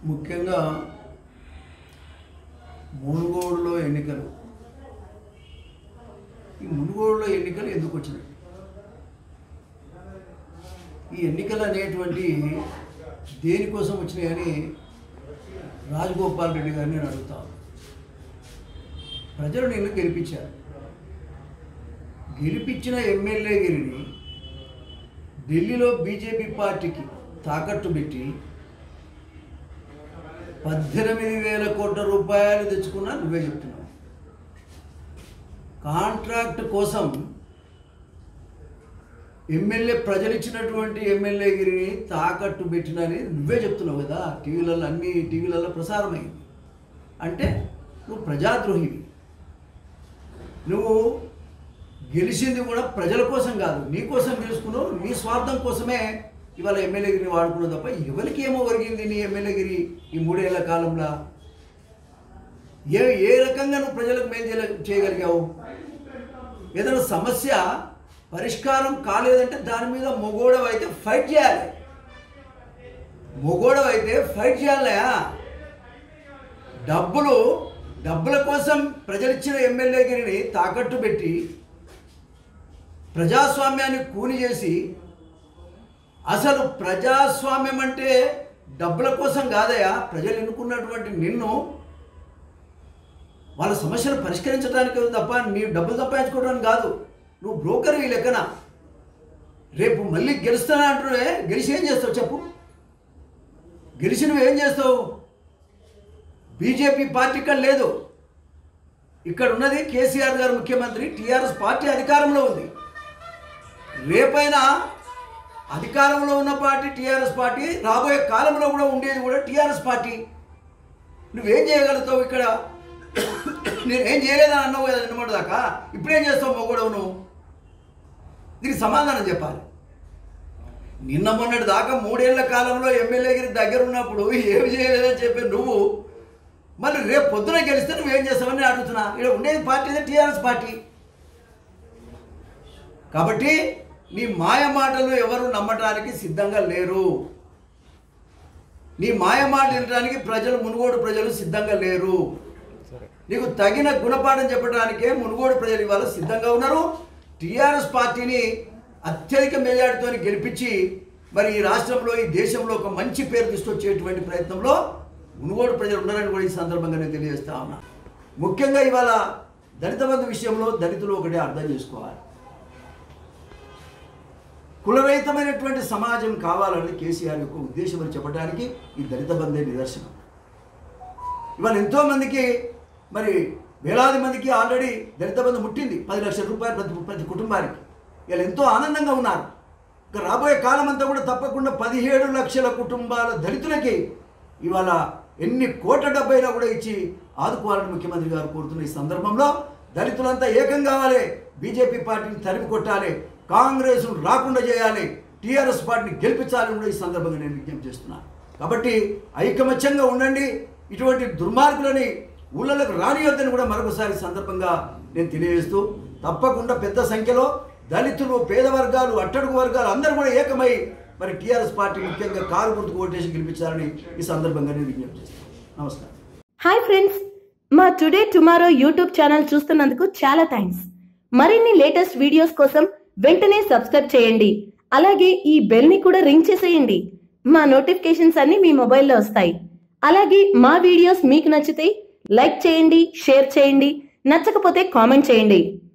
ముఖ్యంగా మునుగోడులో ఎన్నికలు ఈ మునుగోడులో ఎన్నికలు ఎందుకు వచ్చినాయి? ఈ ఎన్నికలు అనేటువంటి దేనికోసం వచ్చినాయని రాజగోపాల్ రెడ్డి గారిని నేను అడుగుతాను. ప్రజలు నిన్ను గెలిపించారు. గెలిపించిన ఎమ్మెల్యేగిరిని ఢిల్లీలో బీజేపీ పార్టీకి తాకట్టు పెట్టి 18,000 కోట్ల రూపాయలు తెచ్చుకున్నా నువ్వే చెప్తున్నావు. కాంట్రాక్ట్ కోసం ఎమ్మెల్యే ప్రజలు ఇచ్చినటువంటి ఎమ్మెల్యేగిరిని తాకట్టు పెట్టినని నువ్వే చెప్తున్నావు కదా. టీవీలలో అన్ని టీవీలలో ప్రసారమైంది. అంటే నువ్వు ప్రజాద్రోహివి. నువ్వు గెలిచింది కూడా ప్రజల కోసం కాదు, నీ కోసం గెలుచుకున్నావు. నీ స్వార్థం కోసమే ఇవాళ ఎమ్మెల్యేగిరిని వాడుకున్నావు తప్ప ఎవరికి ఏమో ఒరిగింది నీ ఎమ్మెల్యేగిరి ఈ 3 ఏళ్ల కాలంలో? ఏ రకంగా నువ్వు ప్రజలకు మేలు చేయగలిగావు? ఏదైనా సమస్య పరిష్కారం కాలేదంటే దాని మీద మొగోడవైతే ఫైట్ చేయాలి. మొగోడవైతే ఫైట్ చేయాలయా. డబ్బుల కోసం ప్రజలిచ్చిన ఎమ్మెల్యేగిరిని తాకట్టు పెట్టి ప్రజాస్వామ్యాన్ని కూని చేసి, అసలు ప్రజాస్వామ్యం అంటే డబ్బుల కోసం కాదయా. ప్రజలు ఎన్నుకున్నటువంటి నిన్ను వాళ్ళ సమస్యలు పరిష్కరించడానికి తప్ప నీ డబ్బులు సంపాదించుకోవడానికి కాదు. నువ్వు బ్రోకర్ ఈ లెక్కన. రేపు మళ్ళీ గెలుస్తానా అంటున్నావే, గెలిచి ఏం చేస్తావు చెప్పు? గెలిచి నువ్వు ఏం చేస్తావు? బీజేపీ పార్టీ ఇక్కడ లేదు. ఇక్కడ ఉన్నది కేసీఆర్ గారు ముఖ్యమంత్రి, టీఆర్ఎస్ పార్టీ అధికారంలో ఉంది. రేపైనా అధికారంలో ఉన్న పార్టీ టీఆర్ఎస్ పార్టీ, రాబోయే కాలంలో కూడా ఉండేది కూడా టీఆర్ఎస్ పార్టీ. నువ్వేం చేయగలుగుతావు ఇక్కడ? నేనేం చేయలేదని అన్నావు కదా నిన్నటి దాకా. ఇప్పుడేం చేస్తావు మొగోడవు నువ్వు? దీనికి సమాధానం చెప్పాలి. నిన్న మొన్నటి దాకా 3 ఏళ్ల కాలంలో ఎమ్మెల్యేగిరి దగ్గర ఉన్నప్పుడు ఏమి చేయలేదని చెప్పి నువ్వు మళ్ళీ రేపు పొద్దున గెలిస్తే నువ్వేం చేస్తావని నేను అడుగుతున్నా. ఇక్కడ ఉండేది పార్టీ అయితే టీఆర్ఎస్ పార్టీ. కాబట్టి నీ మాయ మాటలు ఎవరు నమ్మటానికి సిద్ధంగా లేరు. నీ మాయ మాట వినడానికి మునుగోడు ప్రజలు సిద్ధంగా లేరు. నీకు తగిన గుణపాఠం చెప్పడానికే మునుగోడు ప్రజలు ఇవాళ సిద్ధంగా ఉన్నారు. టీఆర్ఎస్ పార్టీని అత్యధిక మెజార్టీతో గెలిపించి మరి ఈ రాష్ట్రంలో, ఈ దేశంలో ఒక మంచి పేరు తీసుకొచ్చేటువంటి ప్రయత్నంలో మునుగోడు ప్రజలు ఉన్నారని కూడా ఈ సందర్భంగా నేను తెలియజేస్తా ఉన్నా. ముఖ్యంగా ఇవాళ దళిత బంధు విషయంలో దళితులు ఒకటే అర్థం చేసుకోవాలి. కులరహితమైనటువంటి సమాజం కావాలని కేసీఆర్ యొక్క ఉద్దేశం అని చెప్పడానికి ఈ దళిత బంధే నిదర్శనం. ఇవాళ ఎంతోమందికి, మరి వేలాది మందికి ఆల్రెడీ దళిత బంధు ముట్టింది. 10 లక్షల రూపాయలు ప్రతి కుటుంబానికి. వీళ్ళు ఎంతో ఆనందంగా ఉన్నారు. ఇక రాబోయే కాలం అంతా కూడా తప్పకుండా 17 లక్షల కుటుంబాల దళితులకి ఇవాళ ఎన్ని కోట్ల డబ్బైనా కూడా ఇచ్చి ఆదుకోవాలని ముఖ్యమంత్రి గారు కోరుతున్న ఈ సందర్భంలో దళితులంతా ఏకం కావాలి. బీజేపీ పార్టీని తరిమి కొట్టాలి, కాంగ్రెస్ రాకుండా చేయాలి, టీఆర్ఎస్ పార్టీని గెలిపించాలని కూడా ఈ సందర్భంగా నేను విజ్ఞప్తి చేస్తున్నాను. కాబట్టి ఐకమత్యంగా ఉండండి. ఇటువంటి దుర్మార్గులని ఊళ్ళకు రానియొద్దని కూడా మరొకసారి సందర్భంగా నేను తెలియజేస్తూ, తప్పకుండా పెద్ద సంఖ్యలో దళితులు, పేద వర్గాలు, అట్టడుగు వర్గాలు అందరూ కూడా ఏకమై మరి టీఆర్ఎస్ పార్టీ ముఖ్యంగా కారు గుర్తుకు ఓటేసి గెలిపించాలని ఈ సందర్భంగా నేను విజ్ఞప్తి చేస్తాను. నమస్కారం. హాయ్ ఫ్రెండ్స్, మా టుడే టుమారో యూట్యూబ్ ఛానల్ చూస్తున్నందుకు చాలా థ్యాంక్స్. మరిన్ని లేటెస్ట్ వీడియోస్ కోసం వెంటనే సబ్స్క్రైబ్ చేయండి. అలాగే ఈ బెల్ ని కూడా రింగ్ చేసేయండి. మా నోటిఫికేషన్స్ అన్ని మీ మొబైల్లో వస్తాయి. అలాగే మా వీడియోస్ మీకు నచ్చితే లైక్ చేయండి, షేర్ చేయండి, నచ్చకపోతే కామెంట్ చేయండి.